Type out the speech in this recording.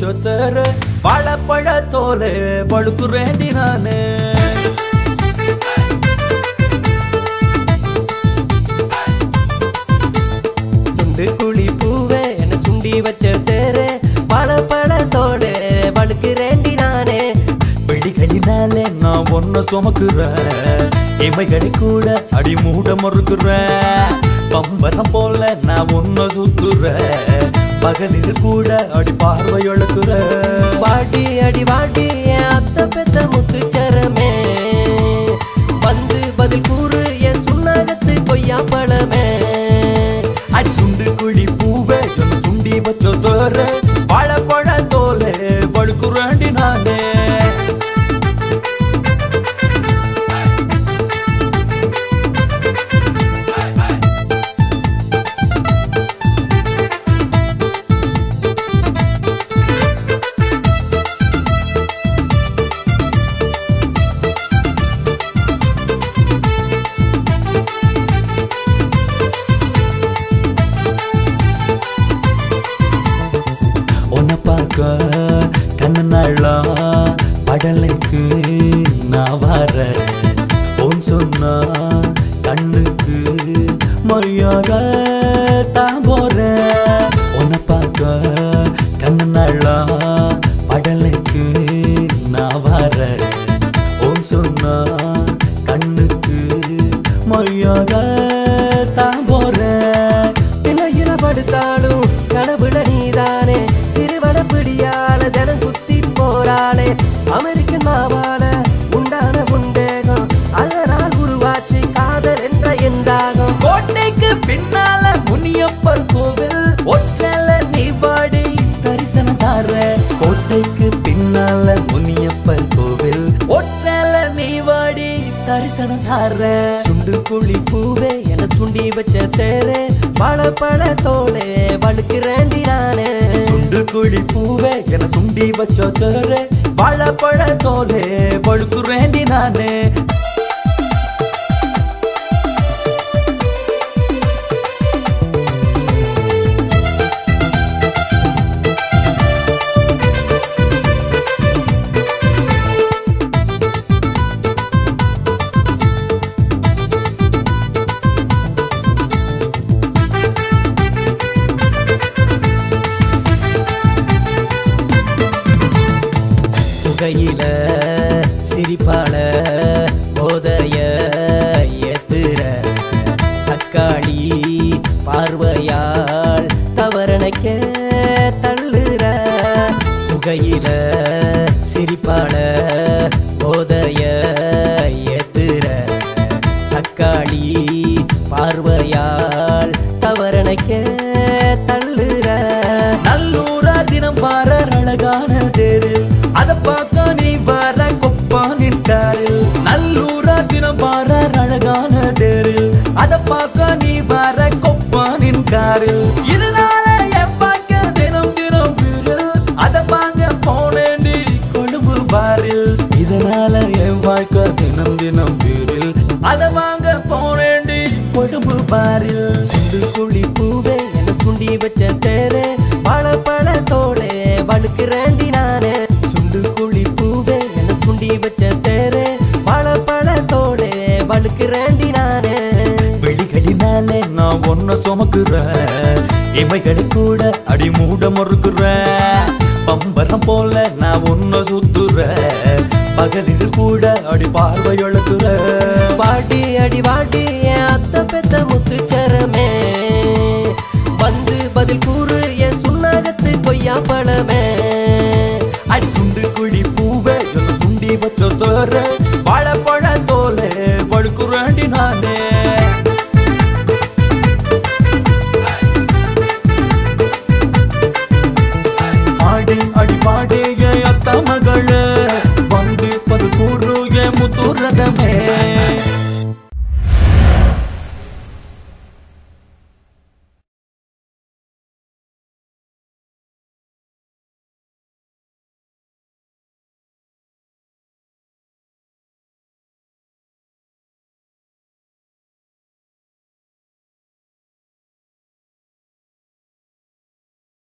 வச்ச தேர வாழைப்பழ தோலே வழுக்குறேண்டி நானு துண்டு குழி பூவே என்ன சுண்டி வச்ச தேர வாழைப்பழ தோலே வழுக்குறேண்டி நானே பிடிகளினாலே நான் ஒன்ன சுமக்குறேன் இமைகளை கூட அடி மூட மறுக்குறேன் பம்பரம் போல நான் ஒன்ன சுத்துறேன் பகலில் கூட அடி பார்வை எழுக்குற வாடி அடி வாடி என் அத்த பெத்த முத்துச்சரமே வந்து பதில் கூறு என் சுண்ணாகத்து கொய்யா பழமே அடி சுண்டு குழி பூவே என்ன சுண்டி வச்ச தோற வாழைப்பழ தோலே வழுக்குறேண்டி நானே கண்ணனாளா படலைக்கு நான் வர ஓன் சொன்னா கண்ணுக்கு மரியாத தான் போறேன் உன்னை பார்க்க கண்ணனாளா படலைக்கு நான் வர ஓன் சொன்னா கண்ணுக்கு மரியாத தான் போறேன் திணையில படுத்தாலும் கனவுல நீதானே திருவளப்பிடியால ஜனம் குத்தி போறாளே அமெரிக்கன் மாவால உண்டான உண்டேகம் அதனால் உருவாச்சு காதல் என்ற எந்தாகம் கோட்டைக்கு பின்னால முனியப்பர் கோவில் ஒற்றல நீ வாடி தரிசனம் தார கோட்டைக்கு பின்னால முனியப்பர் கோவில் ஒற்றல நீ வாடி தரிசனம் தார சுண்டு குழி பூவே என சுண்டி வச்ச தேரே வாழைப்பழ தோலே வழுக்குறேண்டி நானே சுண்டு குழி பூவே என சுண்டி வச்ச தேர வாழைப்பழ தோலே வழுக்குறேண்டி நானே கையில சிரிப்பாள போதைய ஏத்துற தக்காளி பார்வையால் தவறனைக்க தள்ளுற புகையில சிரிப்பாள போதைய ஏத்துற தக்காளி பார்வையால் தவறனைக்க தள்ளுற நல்லூரா தினம் வார அழகான தேரு அத பார்க்க நீ வர கொப்பானின் காரில் நல்லூரா தினம் வார அழகான தேரு அத பார்க்க நீ வர கொப்பானின் காரில் இதனால என் பார்க்க தினம் தினம் வீரு அத பார்க்க போனேண்டி கொழும்பு பாரில் இதனால என் வாழ்க்கை தினம் தினம் வீரில் அத வாங்க போனேண்டி கொழும்பு பாரில் சுண்டு குழி பூவே என குண்டி வச்ச தேரே வாழைப்பழ தோலே வழுக்குறேண்டி நானே சுண்டு குழி பூவே என குண்டி வச்ச தேரே வாழைப்பழ தோலே வழுக்குறேண்டி நானே வெளிகளினாலே நான் ஒன்ன சுமக்குறேன் இமைகளை கூட அடி மூட மறுக்குறேன் பம்பரம் போல நான் ஒன்ன சுத்துறேன் பகலில் கூட அடி பார்வை எழுக்குறேன் வாடி அடி வாடி என் அத்த பெத்த முத்துச்சரமே வந்து பதில் கூறு என் சுண்ணாகத்து கொய்யா பழமே அடி சுண்டு குழி பூவே என்ன சுண்டி வச்ச தோற வாழைப்பழ தோலே வழுக்குறேண்டி நானே ஆடி அடி பாடி அத்த மகள வந்து பது கூறு முத்துறதமே